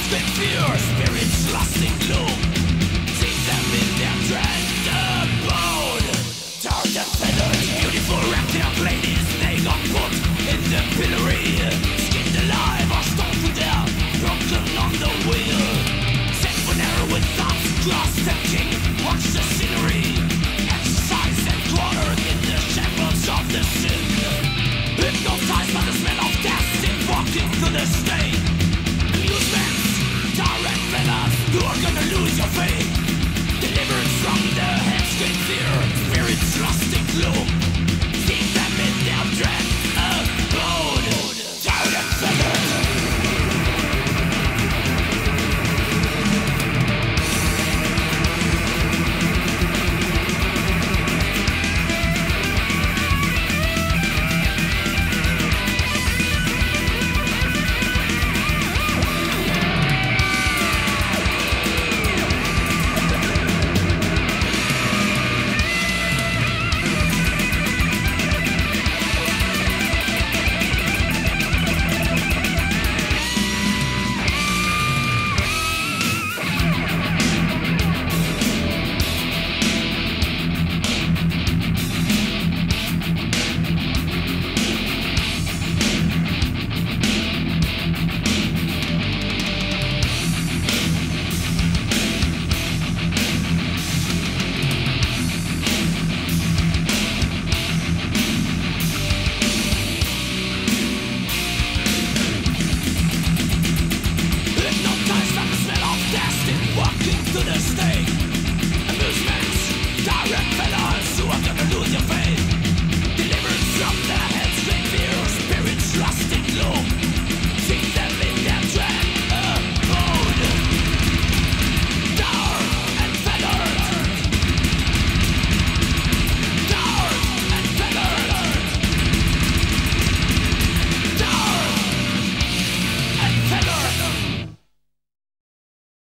They fear spirits lost in gloom. See them in their dread abode. Tarred and feathered, beautiful reptile ladies, they got put in the pillory. Skinned alive or stoned to death, broken on the wheel. Set for narrow with thoughts crossed.